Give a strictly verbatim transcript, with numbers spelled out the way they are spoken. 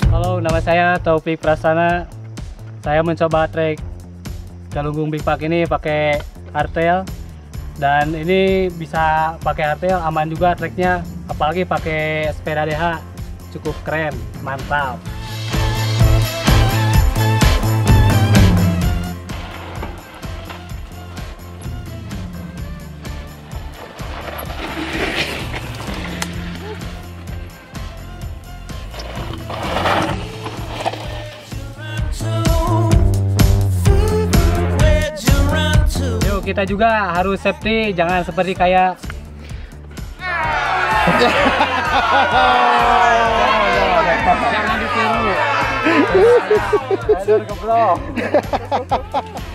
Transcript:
Halo, nama saya Taufik Prasana. Saya mencoba trek Galunggung Big Park ini pakai hardtail, dan ini bisa pakai hardtail, aman juga treknya, apalagi pakai sepeda D H, cukup keren, mantap. Kita juga harus safety, jangan seperti kayak jangan ditiru.